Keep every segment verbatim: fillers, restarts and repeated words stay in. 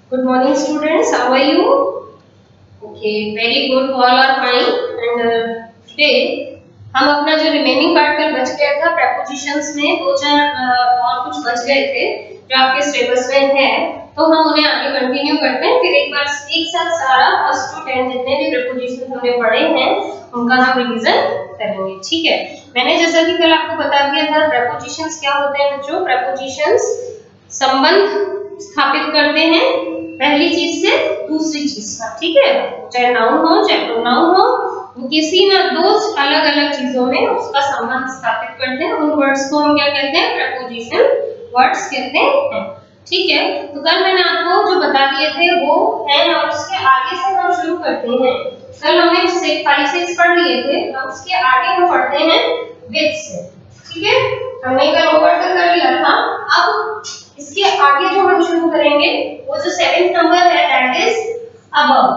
Good morning, students. How are you? Okay, very good. All are fine. And uh, today हम अपना जो remaining part कल बच गया था prepositions में दो चार uh, और कुछ बच गए थे जो आपके सिलेबस में है, तो हम उन्हें आगे कंटिन्यू करते हैं। फिर एक बार एक साथ सारा फर्स्ट टू टेन जितने भी prepositions हमने पढ़े हैं उनका हम रिवीजन करेंगे, ठीक है। मैंने जैसा कि कल आपको बता दिया था prepositions क्या होते हैं बच्चों। prepositions संबंध स्थापित करते हैं पहली चीज से दूसरी चीज का, ठीक है। चाहे नाउन हो चाहे प्रोनाउन हो, वो किसी ना दो अलग अलग चीजों में उसका संबंध स्थापित करते हैं। उन वर्ड्स को हम क्या कहते हैं? preposition वर्ड्स कहते हैं, ठीक है। तो कल मैंने आपको जो बता दिए थे वो है, और उसके आगे से हम शुरू करते हैं। कल हमने फाइव सिक्स पढ़ लिए थे, अब उसके आगे हम पढ़ते हैं विद से, ठीक है। हमने कल ओवर तक कर लिया था। अब इसके आगे जो हम शुरू करेंगे वो जो सेवेंथ नंबर है दैट इज अबव।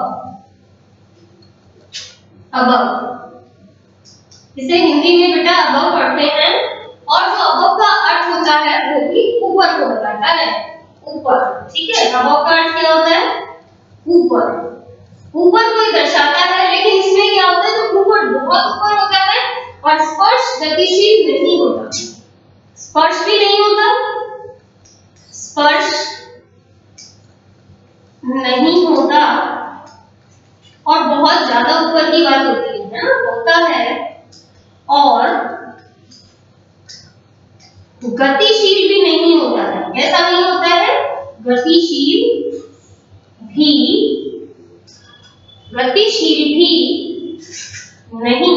अबव इसे हिंदी में बेटा अबव पढ़ते हैं, और जो अबव का अर्थ होता है वो भी ऊपर को बताता है, ऊपर, ठीक है। अबव का अर्थ क्या होता है? ऊपर, ऊपर को दर्शाता है। लेकिन इसमें क्या होता है, जो ऊपर बहुत ऊपर होता है और स्पर्श गतिशील नहीं होता, स्पर्श भी नहीं होता, स्पर्श नहीं होता और बहुत ज्यादा ऊपर की बात होती है ना, होता है, और गतिशील भी नहीं होता है। ऐसा नहीं होता है, गतिशील भी गतिशील भी नहीं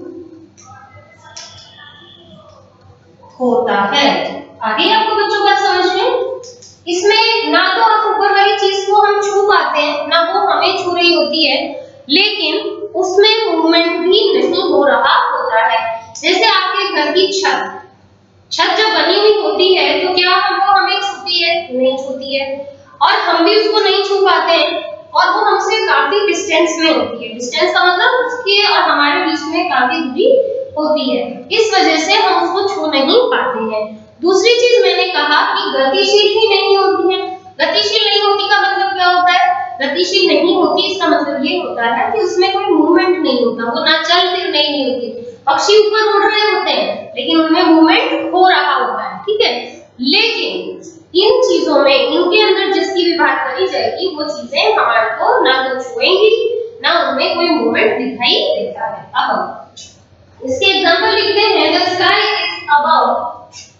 होता है। आगे आपको बच्चों बात समझ में? इसमें ना तो आप ऊपर वाली चीज को हम छू पाते हैं, ना वो हमें छू रही होती है, लेकिन उसमें मूवमेंट भी नहीं हो रहा होता है। जैसे आपके घर की छत छत जब बनी हुई होती है तो क्या हमको हमें छूती है? नहीं छूती है, और हम भी उसको नहीं छू पाते हैं, और वो हमसे काफी डिस्टेंस में होती है। डिस्टेंस का मतलब उसके और हमारे बीच में काफी दूरी होती है, इस वजह से हम उसको छू नहीं पाते हैं। दूसरी चीज मैंने कहा कि गतिशील ही नहीं होती है। गतिशील नहीं होती का मतलब क्या होता है? गतिशील नहीं होती इसका मतलब ये होता है कि उसमें कोई मूवमेंट नहीं होता, वो ना चल फिर नहीं, नहीं होती। पक्षी ऊपर उड़ रहे होते हैं लेकिन उनमें मूवमेंट हो रहा होता है, ठीक है। लेकिन इन चीजों में, इनके अंदर जिसकी भी बात करी जाएगी वो चीजें हमारे को ना तो छुएंगी ना उनमें कोई मूवमेंट दिखाई देता है। अब इसके एग्जांपल लिखते हैं। The sky is above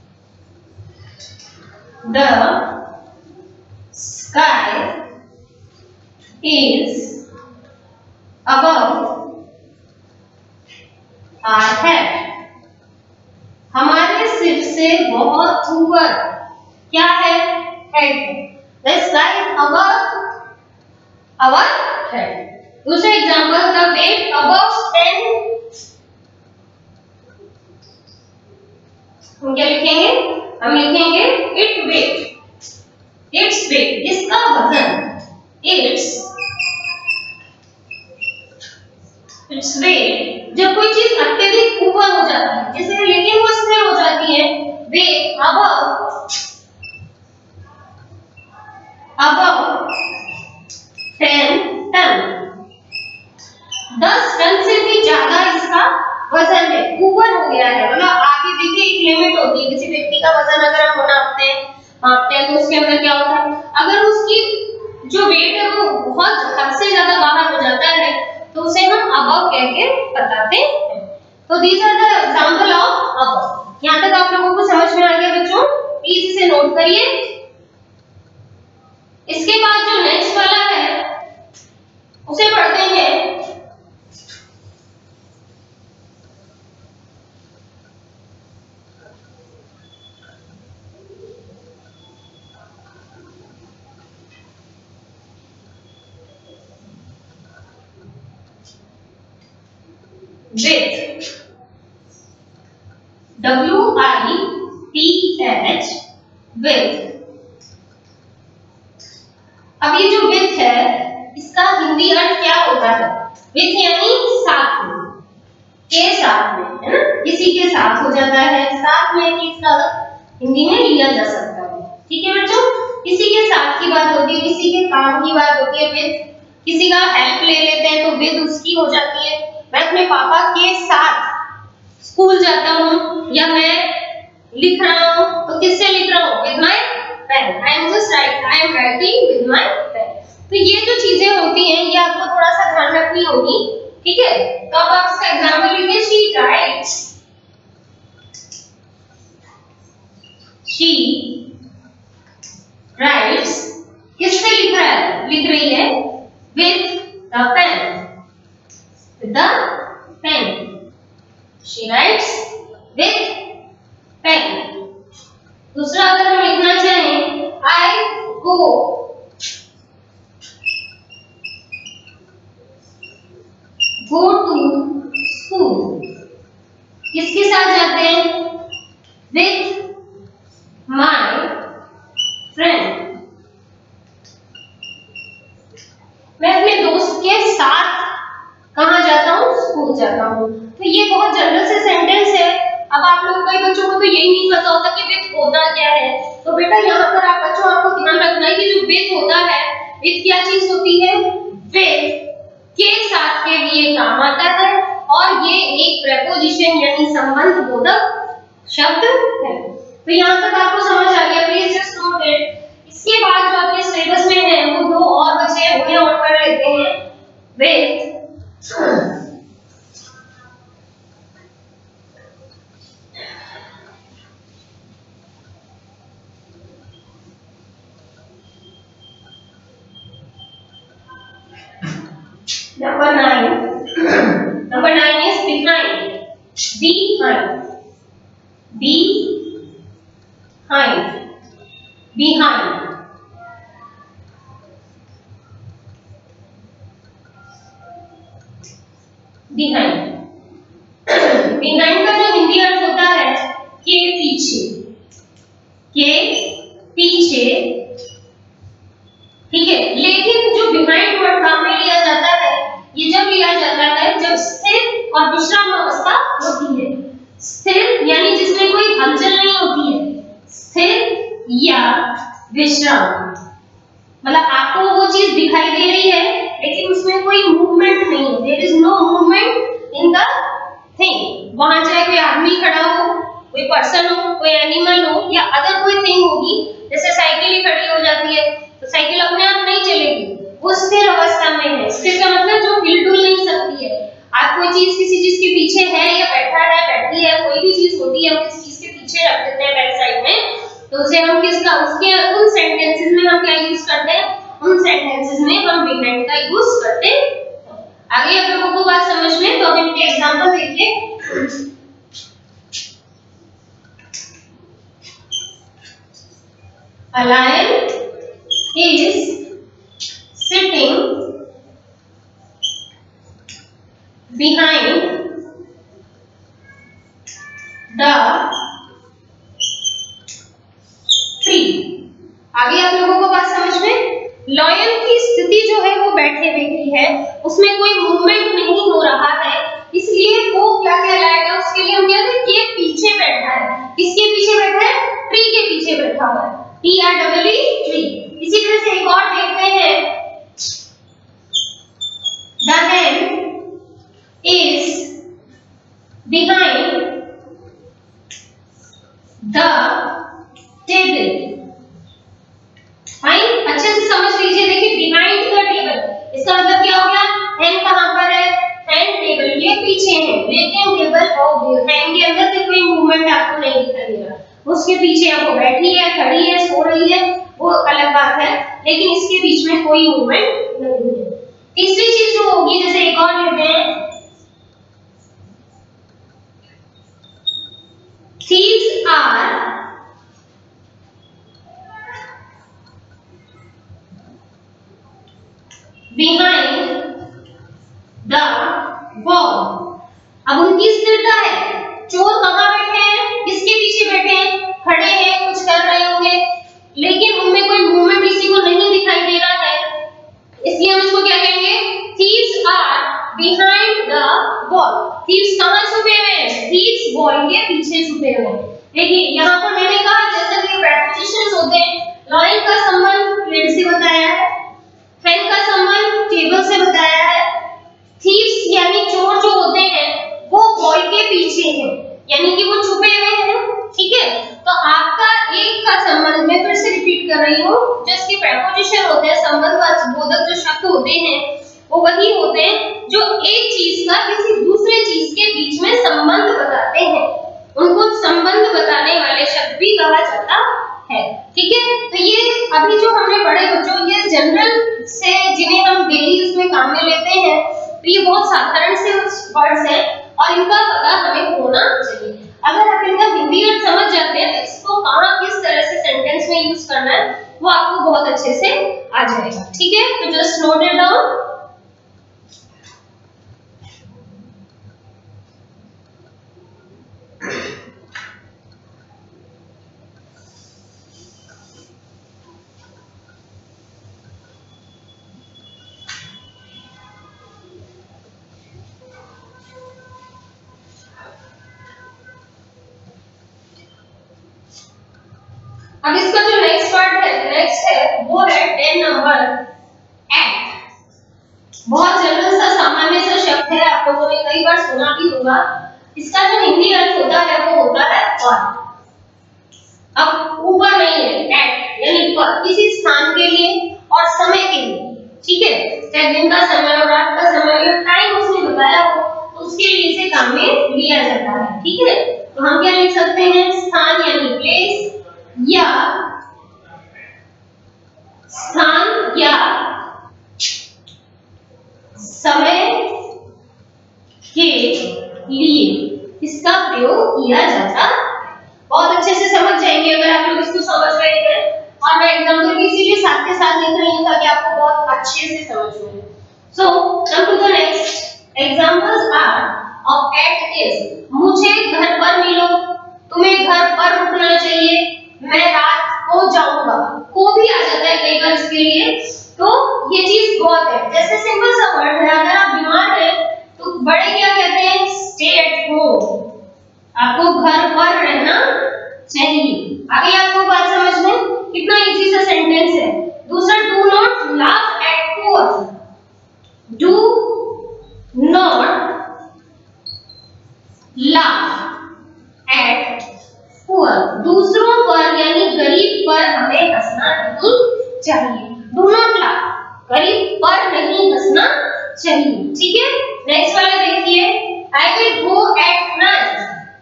The sky is above our head. हमारे सिर से बहुत ऊपर क्या है? Head. The sky is above our head. दूसरा example, the weight above ten. हम क्या लिखेंगे? हम लिखेंगे इट वेट, इट्स वेट, इसका वजन, इट्स इट्स वेट। जब कोई चीज अत्यधिक ऊपर हो जाती है जैसे, लेकिन वो स्थिर हो जाती है, weight above above ten ton, दस टन से भी ज्यादा इसका वजन है, ऊपर हो गया है। मतलब आगे देखिए एक लिमिट होती है, किसी व्यक्ति का वजन अगर हम नापते हैं मापते हैं तो उसके अंदर क्या होता है, अगर उसकी जो वेट है वो बहुत हद से ज्यादा बाहर हो जाता है तो उसे हम अबव कह के बताते हैं। तो these are the example of above. यहाँ तक आप लोगों को समझ में आ गया बच्चों? प्लीज इसे नोट करिए। इसके बाद जो नेक्स्ट वाला है उसे पढ़ते हैं। Width, W I T H, width। अब ये जो width है इसका हिंदी अर्थ क्या होता है? width यानी साथ में, के साथ में, है ना, किसी के साथ हो जाता है, साथ में इसका हिंदी में लिया जा सकता है, ठीक है बच्चों। किसी के साथ की बात होती है, किसी के काम किसी का हेल्प ले लेते हैं तो विद उसकी हो जाती है। मैं अपने पापा के साथ स्कूल जाता हूँ, या मैं लिख रहा हूँ तो किससे लिख रहा हूँ? With my pen. I am just write I am writing with my pen. तो ये जो चीजें होती हैं ये आपको थोड़ा सा ध्यान रखनी होगी, ठीक है। तो अब आप इसका एग्जांपल लिखिए, शी राइट्स, शी राइट्स किससे लिख रहा है? लिख रही है with the pen, with the pen. She writes with pen. दूसरा अगर हम लिखना चाहें, आई गो गो टू स्कूल, किसके साथ जाते हैं? With my friend. मैं अपने दोस्त के साथ कहाँ जाता हूँ? स्कूल जाता हूँ। तो ये बहुत जनरल से सेंटेंस है। अब आप लोग कई बच्चों को तो यही नहीं पता होता कि विथ होता क्या है। तो बेटा यहाँ पर आप बच्चों आपको ध्यान रखना है कि जो विथ होता है, विथ क्या चीज होती है? विथ के साथ के लिए काम आता है और ये एक प्रेपोजिशन यानी संबंध बोधक शब्द है। तो यहाँ तक आपको समझ आ गया? Please just note it. इसके बाद जो आपके सिलेबस में है वो दो और बचे हैं, उन्हें ऑन कर लेते हैं। With Number nine. Number nine is behind. Behind. Behind. Behind. Behind. Behind का जो हिंदी अर्थ होता है के पीछे, के पीछे, ठीक है। लेकिन जो बिहाइंड वर्ड काम में लिया जाता है, ये जब लिया जाता है जब स्थिर और विश्राम अवस्था होती है। स्थिर यानी जिसमें कोई हलचल नहीं होती है, स्थिर या विश्राम, मतलब आपको वो चीज दिखाई दे रही है लेकिन उसमें कोई मूवमेंट नहीं है। There is no movement in the thing. वहां चाहे कोई आदमी खड़ा हो, कोई पर्सन हो, कोई एनिमल हो या अदर कोई थिंग होगी, जैसे साइकिल ही खड़ी हो जाती है तो साइकिल अपने आप नहीं चलेगी, वो स्थिर अवस्था में है। स्थिर का मतलब जो हिलडुल नहीं सकती है। आप कोई चीज किसी चीज के पीछे है या बैठा है, बैठी है, कोई भी चीज होती है, हम किसी चीज के पीछे रख देते हैं बैक साइड में, तो उसे हम किसका, उसके उन सेंटेंसेस में हम क्या यूज करते हैं? उन सेंटेंसेस में हम बिहाइंड का यूज करते हैं। आगे आप लोगों को बात समझ में? तो अब इनके एग्जांपल देखिए। A lion is sitting behind the tree। आगे आप लोगों को बात समझ में? लॉयन की स्थिति जो है वो बैठे हुए की है, उसमें कोई मूवमेंट नहीं हो रहा है, इसलिए वो क्या कहलाएगा? उसके लिए हम कहते हैं कि पीछे बैठा है। किसके पीछे बैठा है? ट्री के पीछे बैठा हुआ है। T R double E tree. इसी तरह से एक और देखते हैं, the hen is behind the table। भाई अच्छे से समझ लीजिए, देखिए बिहाइंड द टेबल, इसका मतलब क्या हो गया? hen कहां पर है? hen टेबल के पीछे है, लेकिन टेबल और hen के अंदर से कोई मूवमेंट आपको नहीं दिखाई दे रहा। उसके पीछे वो बैठी है, खड़ी है, सो रही है, वो अलग बात है, लेकिन इसके बीच में कोई मूवमेंट नहीं है। तीसरी चीज जो होगी, जैसे एक और लेते हैं, thieves are behind the wall। अब उनकी स्थिरता है, चोर कहां बैठे हैं? किसके पीछे बैठे हैं? खड़े हैं, कुछ कर रहे होंगे, लेकिन उनमें कोई मूवमेंट किसी को नहीं दिखाई दे रहा है, इसलिए हम इसको क्या कहेंगे? thieves are behind the wall। thieves कहां छुपे हुए हैं? thieves wall के पीछे छुपे हुए हैं। देखिए यहाँ पर मैंने कहा जैसे कि प्रेपोजिशंस होते हैं, लॉयन का संबंध पेड़ से बताया है, hen का संबंध टेबल होते हैं, संबंधवाचक बोधक जो शब्द होते हैं वो वही होते हैं जो एक चीज का किसी दूसरे चीज के बीच में संबंध बताते हैं, उनको संबंध बताने वाले शब्द भी कहा जाता है। ठीक है, तो ये अभी जो हमने पढ़े बच्चों, ये जनरल से जिन्हें हम डेली उसमें काम में लेते हैं, तो ये बहुत साधारण से वर्ड्स हैं और इनका पता हमें होना चाहिए। अगर आप इनका हिंदी अर्थ समझ जाते हैं तो इसको कहाँ किस तरह से सेंटेंस में यूज करना है वो आपको बहुत अच्छे से आ जाएगा। ठीक है, तो जस्ट नोट इट डाउन। अब इसका जो नेक्स्ट पार्ट है, नेक्स्ट है वो है टेन नंबर एट। बहुत जनरल सा सामान्य सा शब्द है, आप लोगों ने कई बार सुना भी होगा। इसका जो हिंदी अर्थ होता है वो होता है और। अब ऊपर नहीं है, एट यानी पर, किसी स्थान के लिए और समय के लिए। ठीक है, चाहे दिन का समय और रात का समय या टाइम उसने बताया हो तो उसके लिए इसे काम में लिया जाता है। ठीक है, तो हम क्या लिख सकते हैं, स्थान यानी प्लेस, या स्थान या समय के लिए इसका प्रयोग किया जाता है। बहुत अच्छे से समझ जाएंगे अगर आप लोग इसको समझ रहे हैं, और मैं एग्जाम्पल भी इसीलिए साथ के साथ लिख रही हूँ ताकि आपको बहुत अच्छे से समझ में। So come to the next examples are of at is, मुझे घर पर मिलो, तुम्हें घर पर रुकना चाहिए, मैं रात को जाऊंगा। को भी आ जाता है कई बार इसके लिए, तो ये चीज बहुत है। जैसे सिंपल सा वर्ड है, अगर आप बीमार हैं तो बड़े क्या कहते हैं, स्टे एट होम, आपको घर पर रहना चाहिए। आगे आपको बात समझ में, कितना इजी सा सेंटेंस है। दूसरा, do not laugh at poor, do not laugh at poor, दूसरों पर यानी गरीब पर हमें हंसना नहीं चाहिए। डू नॉट लाफ, गरीब पर नहीं हंसना चाहिए। ठीक है, नेक्स्ट वाला देखिए, I will go at night,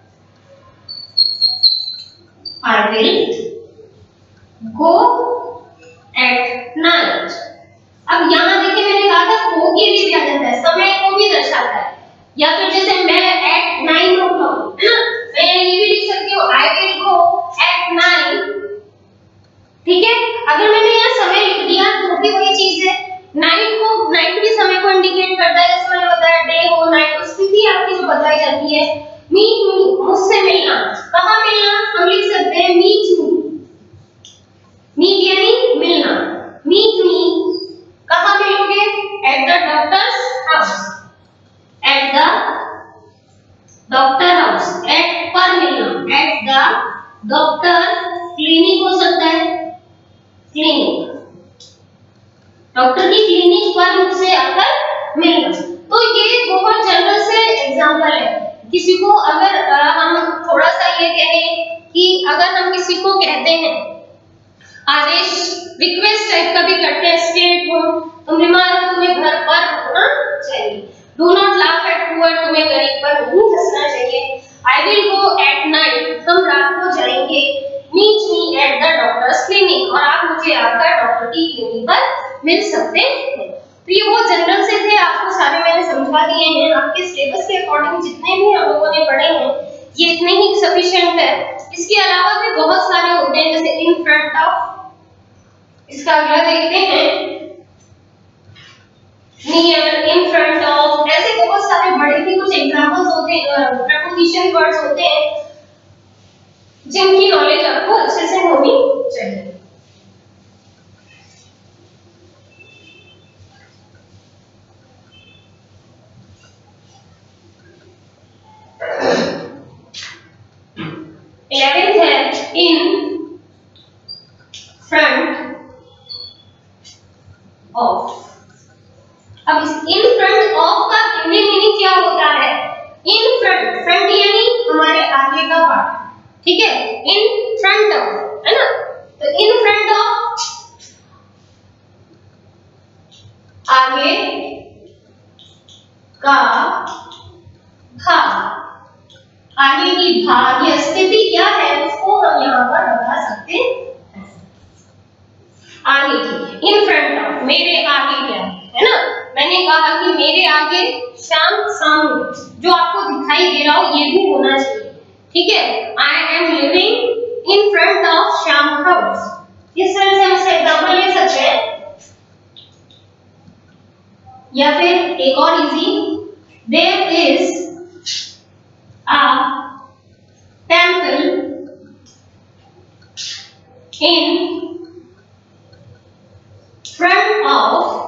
I will go at night. अब यहाँ देखिए मैंने कहा था को के लिए क्या जाता है, समय को भी दर्शाता है। या फिर जैसे मैं एट नाइन ओ क्लॉक, है ना, मैं ये भी लिख सकती हूँ I will go at nine. ठीक है, अगर मैंने यहाँ समय लिख दिया तो भी वही चीज है। नाइट को, नाइट भी समय को इंडिकेट करता है, जैसे मैंने बताया डे हो नाइट, स्थिति आपकी जो बताई जाती है। मीट मी, मुझसे मिलना, कहाँ मिलना, हम लिख सकते हैं मीट मी, मीट यानी मिलना, मीट मी, कहाँ मिलोगे, at the doctor's house, at the doctor house, at पर मिलना, एट द डॉक्टर, क्लिनिक हो सकता है, क्लिनिक, डॉक्टर की क्लिनिक पर मुझसे आकर मिलना। तो ये बहुत जनरल से एग्जांपल है। किसी को अगर आ, हम थोड़ा सा ये कहें कि अगर हम किसी को कहते हैं आदेश, रिक्वेस्ट टाइप का भी करते हैं, स्टे एट होम, तुम बीमार हो, तुम्हें घर पर रुकना चाहिए। Do not laugh at poor, तुम्हें गरीब पर नहीं हंसना चाहिए। I will go at night, हम रात को जाएंगे। Meet me at the doctor's clinic, और आप मुझे आकर डॉक्टर की क्लिनिक पर मिल सकते हैं। तो ये बहुत जनरल से थे, आपको सारे मैंने समझा दिए हैं। आपके सिलेबस के अकॉर्डिंग जितने भी हम लोगों ने पढ़े हैं ये इतने ही सफिशिएंट है। इसके अलावा भी बहुत सारे होते हैं, जैसे इन फ्रंट ऑफ, इसका अगला देखते हैं, नियर, इन फ्रंट ऑफ, ऐसे बहुत सारे बड़े भी कुछ एग्जांपल्स होते हैं, प्रीपोजिशन वर्ड्स होते हैं जिनकी नॉलेज आपको अच्छे से होनी चाहिए। इलेवेंथ है इन फ्रंट ऑफ। अब इस इन फ्रंट ऑफ का हिंदी मीनिंग क्या होता है, इन फ्रंट, फ्रंट यानी हमारे आगे का पार्ट, ठीक है, इन फ्रंट ऑफ, है ना, तो इन फ्रंट ऑफ आगे का भाग, आगे की भाग या स्थिति क्या है उसको हम यहाँ पर बता सकते हैं। आगे की, इन फ्रंट ऑफ, मेरे आगे क्या है ना, मैंने कहा कि मेरे आगे श्याम सामने, जो आपको दिखाई दे रहा हो ये भी होना चाहिए, ठीक है। I am living in front of Shyam house, इस तरह से हम इसका एग्जांपल ले सकते हैं। या फिर एक और easy, there is a temple in front of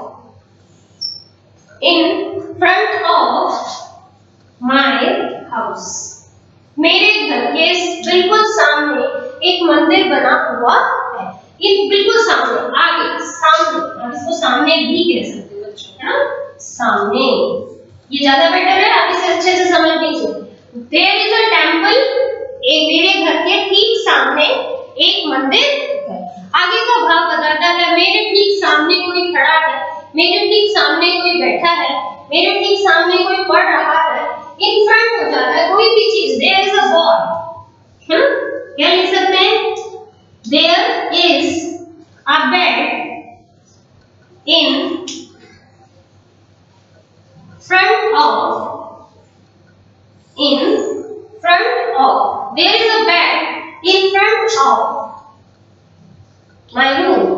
in front of my house, मेरे घर के बिल्कुल सामने एक मंदिर बना हुआ है। इन बिल्कुल सामने, आगे, सामने, आप इसको सामने भी कह सकते हो बच्चों, है ना, सामने, ये ज्यादा बेटर है, आप इसे अच्छे से समझ लीजिए। देयर इज अ टेंपल, एक मेरे घर के ठीक सामने एक मंदिर है। आगे का भाग बताता है मेरे ठीक सामने कोई खड़ा है, मेरे ठीक सामने कोई बैठा है, मेरे ठीक सामने कोई पढ़ रहा है। इन फ्रंट हो जाता है कोई भी चीज, देयर इज अ बॉल, है ना, क्या लिख सकते हैं, there is a bed in front of, in front of, there is a bed in front of my room,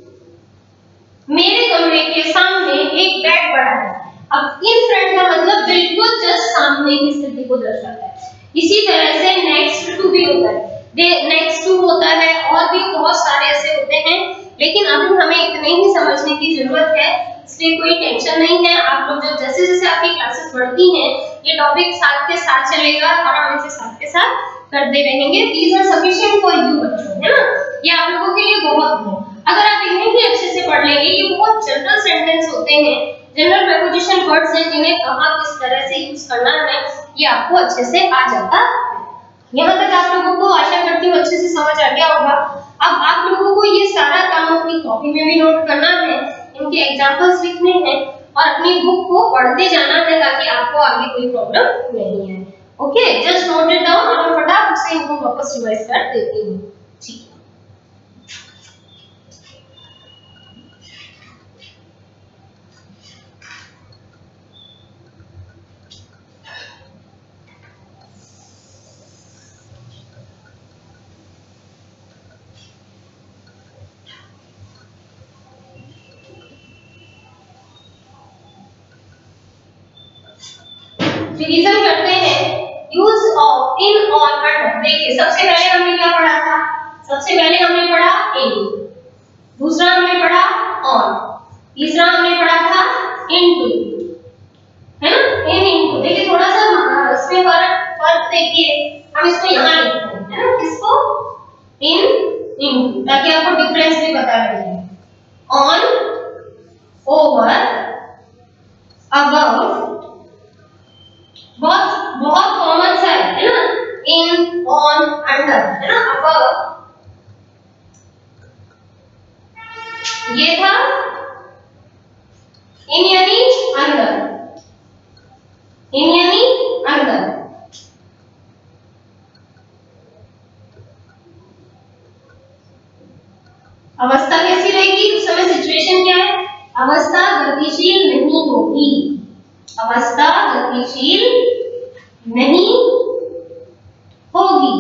मेरे कमरे के सामने एक बेड पड़ा है। अब इन फ्रंट का मतलब बिल्कुल जस्ट सामने की स्थिति को दर्शाता है। इसी तरह से नेक्स्ट टू भी होता है, नेक्स्ट टू होता है, और भी बहुत सारे ऐसे होते हैं, लेकिन अभी हमें इतने ही समझने की जरूरत है, इसलिए कोई टेंशन नहीं है। आप लोग जब जैसे जैसे आपकी क्लासेस बढ़ती हैं ये टॉपिक साथ के साथ चलेगा और हम इसे साथ के साथ करते रहेंगे। These are sufficient for you बच्चों, है ना, ये आप लोगों के लिए बहुत है। अगर आप इन्हें भी अच्छे से पढ़ लेंगे, ये बहुत जनरल सेंटेंस होते हैं, जनरल प्रीपोजिशन वर्ड्स हैं, जिन्हें कहाँ किस तरह से यूज करना है ये आपको अच्छे से आ जाता है। यहाँ तक आप लोगों को आशा करती हूँ अच्छे से समझ आ गया होगा। अब आप लोगों को ये सारा काम अपनी कॉपी में भी नोट करना है, इनके एग्जांपल्स लिखने हैं और अपनी बुक को पढ़ते जाना है ताकि आपको आगे कोई प्रॉब्लम नहीं है। Okay, just note it down और मैं फटाफट से इनको वापस रिवाइज कर देती हूँ। ठीक है, रिवीजन करते हैं। Use of, in, on, under. देखिए सबसे पहले हमने क्या पढ़ा था, सबसे पहले हमने पढ़ा इन, दूसरा हमने पढ़ा ऑन, तीसरा हमने पढ़ा था इनटू, है ना, इन, इनटू। देखिए थोड़ा सा इसमें फर्क फर्क देखिए, हम इसको यहाँ लिखते हैं, है ना, किसको, इन, इनटू, ताकि आपको डिफरेंस भी पता लगे। ऑन, ओवर, अबव, बहुत बहुत कॉमन सा है, है ना, इन, ऑन, अंडर, है ना, अबव, ये था इन यानी अंदर, इन यानी अंदर, अवस्था कैसी रहेगी उस समय, सिचुएशन क्या है, अवस्था गतिशील नहीं होगी, अवस्था गतिशील नहीं होगी,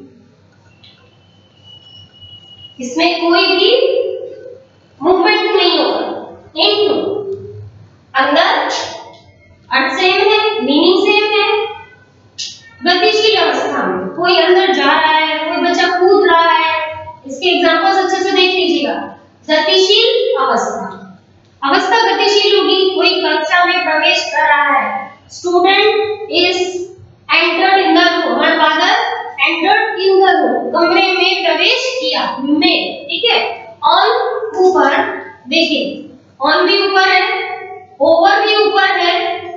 इसमें कोई भी मूवमेंट नहीं होगा। इनटू, अंदर, अर्थ सेम है, मीनिंग सेम है, गतिशील अवस्था में कोई अंदर जा रहा है, कोई बच्चा कूद रहा है, इसके एग्जांपल्स अच्छे से देख लीजिएगा। गतिशील अवस्था, अवस्था गतिशील होगी, कोई कक्षा में प्रवेश कर रहा है, student is entered in the room, my father entered in the room, कमरे में प्रवेश किया, में, ठीक है। ऑन, ऊपर, देखिए ऑन भी ऊपर है, ओवर भी ऊपर है,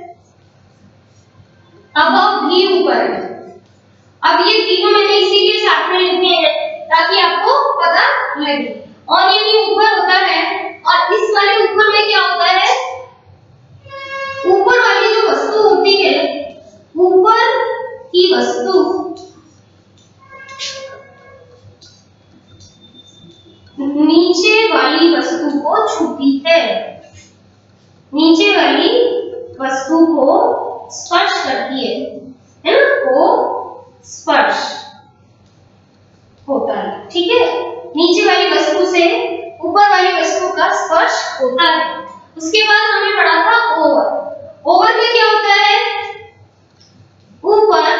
अबव भी ऊपर है। अब ये तीनों मैंने इसीलिए साथ में लिखे हैं ताकि आपको पता लगे। ऑन यानी ऊपर होता है और इस वाले ऊपर में क्या होता है, नीचे वाली वस्तु को स्पर्श करती है, है ना, वो स्पर्श होता है। ठीक है, नीचे वाली वस्तु से ऊपर वाली वस्तु का स्पर्श होता है। उसके बाद हमने पढ़ा था ओवर। ओवर में क्या होता है, ऊपर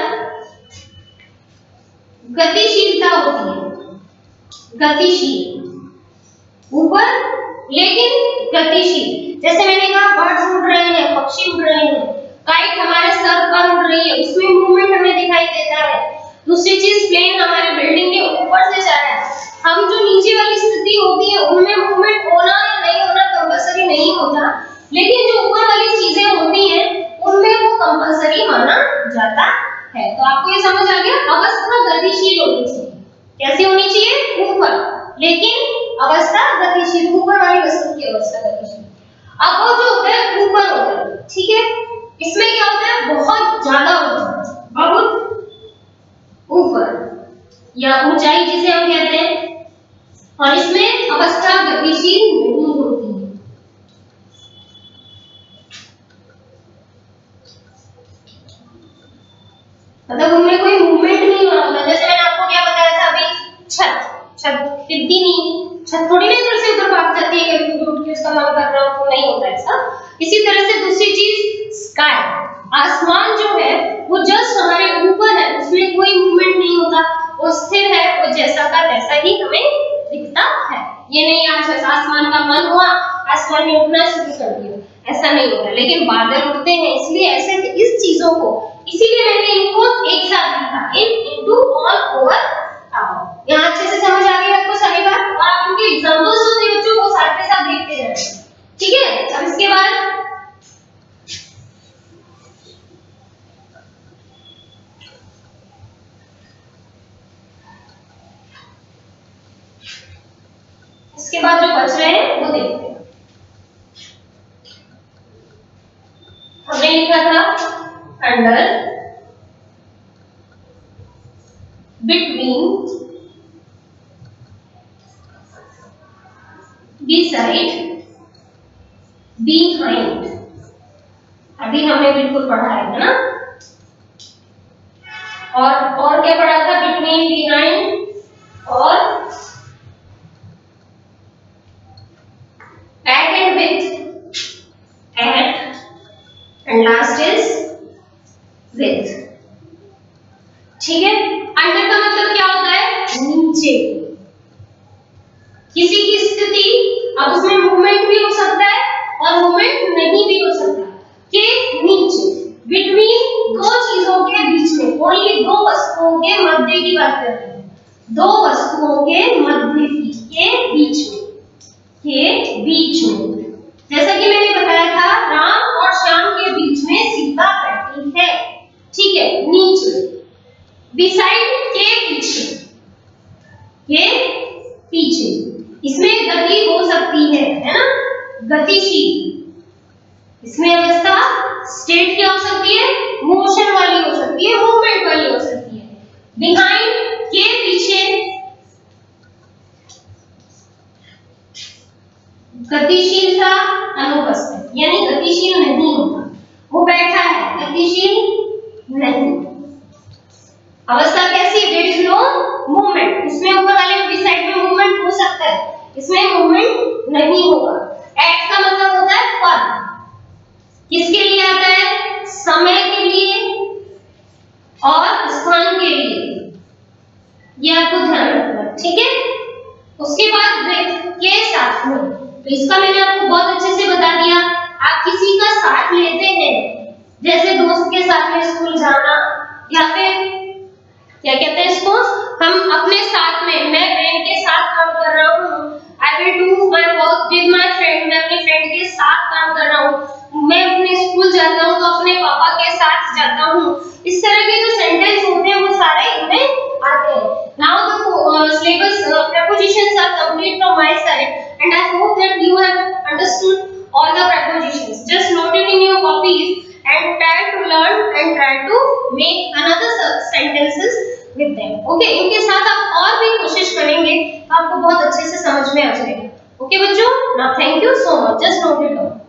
गतिशीलता होती है, गतिशील ऊपर लेकिन गतिशील। जैसे मैंने कहा बर्ड्स उड़ रहे हैं, पक्षी उड़ रहे हैं, काइट हमारे सर पर उड़ रही है, उसमें मूवमेंट हमें दिखाई देता है। दूसरी चीज प्लेन हमारे बिल्डिंग के ऊपर से जा रहा है। हम जो नीचे वाली स्थिति होती है उनमें मूवमेंट होना या नहीं होना कंपल्सरी नहीं होता, लेकिन जो ऊपर वाली चीजें होती हैं उनमें वो कंपल्सरी माना जाता है। तो आपको ये समझ आ गया, अवस्था गतिशील होनी चाहिए। कैसी होनी चाहिए, ऊपर, लेकिन अवस्था गतिशील, ऊपर वाली वस्तु की अवस्था गतिशील। अब वो जो होता है ऊपर होता है, ठीक है, इसमें क्या होता है, बहुत ज्यादा होता है, बहुत ऊपर या ऊंचाई जिसे हम कहते हैं, और इसमें अवस्था गतिशील नहीं होती है। मतलब उनमें कोई मूवमेंट नहीं हो रहा होता। जैसे मैंने आपको क्या बताया था अभी, छत छत हिलती नहीं, छत थोड़ी ना इधर से उधर भाग जाती है कभी कभी उठ के उसका मन कर रहा हो, तो नहीं होता ऐसा। इसी तरह से दूसरी चीज स्काई, आसमान जो है वो जस्ट हमारे ऊपर है, उसमें कोई मूवमेंट नहीं होता, वो स्थिर है, वो जैसा का तैसा ही हमें दिखता है। ये नहीं आज आसमान का मन हुआ आसमान में उड़ना शुरू कर दिया, ऐसा नहीं होता। लेकिन बादल उड़ते हैं, इसलिए ऐसे इस चीजों को, इसीलिए मैंने इनको एक साथ लिखा, in into all over about. यहाँ अच्छे से समझ आ गई आपको सारी बात, और आप उनके एग्जांपल्स जो थे बच्चों वो साथ के साथ देखते जाएंगे। ठीक है, अब इसके बाद इसके बाद जो बच रहे हैं वो देखते हैं। हमने लिखा था अंडर, बिटवीन, बिसाइड, बिहाइंड। अभी हमने बिल्कुल पढ़ा है ना, और और क्या पढ़ा था, बिटवीन, बिहाइंड और at and with, at and last is with। ठीक है, अंडर का मतलब क्या होता है, नीचे, किसी की स्थिति, अब उसमें मूवमेंट भी हो सकता है और मूवमेंट नहीं भी हो सकता, के नीचे, बिटवीन दो चीजों के बीच में, ओनली दो वस्तुओं के मध्य की बात कर रहे हैं, दो वस्तुओं के मध्य की, के बीच में, के बीच में। जैसा कि मैंने बताया था राम और श्याम के बीच में सीता बैठी है, ठीक है, नीचे, बिसाइड के पीछे, के पीछे, इसमें गति हो सकती है, है ना, गतिशील। इसमें अवस्था स्टेट क्या हो सकती है, मोशन वाली हो सकती है, मूवमेंट वाली हो सकती है। बिहाइंड के पीछे, गतिशीलता अनुपस्थित, यानी गतिशील नहीं होता, वो बैठा है, गतिशील नहीं। अवस्था कैसी, देयर इज नो मूवमेंट, इसमें ऊपर वाले बिसाइड में मूवमेंट हो सकता है, इसमें मूवमेंट नहीं होगा। एट का मतलब होता है पर, किसके लिए आता है, समय के लिए और स्थान के लिए, ये आपको ध्यान रखना है, ठीक है। उसके बाद विद के साथ में, तो इसका मैंने आपको बहुत अच्छे से बता दिया। आप किसी का साथ लेते हैं, जैसे दोस्त के साथ में स्कूल जाना, या फिर क्या कहते हैं इसको, हम अपने साथ में, मैं फ्रेंड के साथ काम कर रहा हूँ, I will do my work with my friend, मैं अपने फ्रेंड के साथ काम कर रहा हूँ, मैं अपने स्कूल जाता हूँ तो अपने पापा के साथ जाता हूँ। इस तरह के जो सेंटेंस होते हैं वो सारे इनमें आते हैं। Now the syllabus uh, prepositions are complete from my side, and I hope that you have understood all the prepositions. Just note it in your copies and try to learn and try to make another sentences with them. Okay, इनके साथ आप और भी कोशिश करेंगे तो आपको बहुत अच्छे से समझ में आ जाएगा। Okay बच्चों, now thank you so much. Just note it down.